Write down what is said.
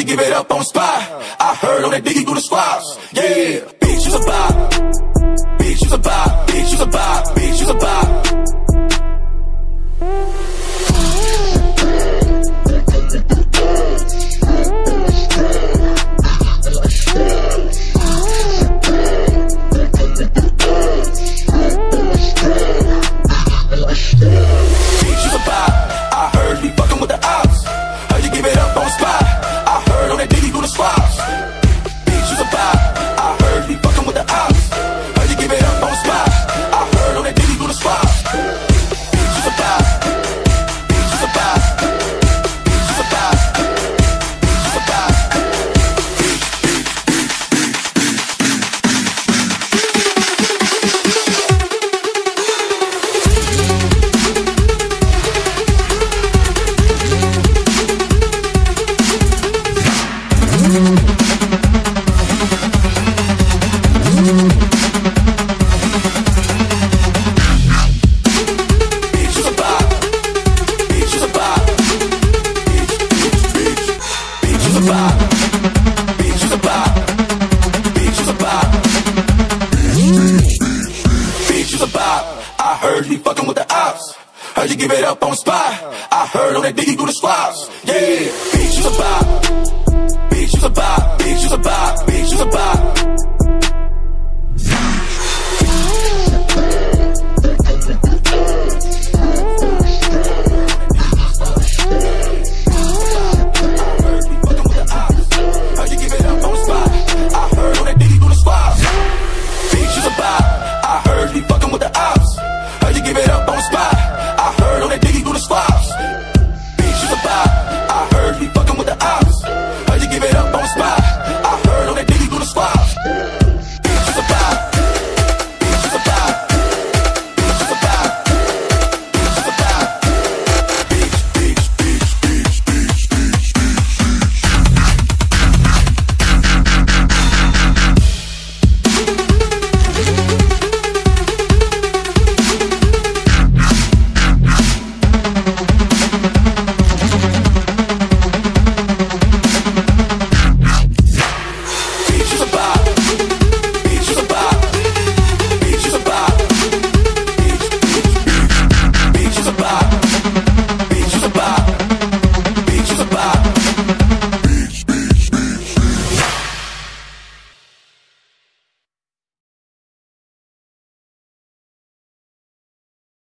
you give it up on spot? I heard on that diggy through the squads. Yeah, bitch, you's a bop. Bitch, you's a bop. Bitch, you's a bop. Bitch, you's a bop. Heard you give it up on spot. I heard on that diggy through the squads. Yeah, bitch, you's a bop. Bitch, you's a bop. Bitch, you's a bop. Bitch, you's a bop.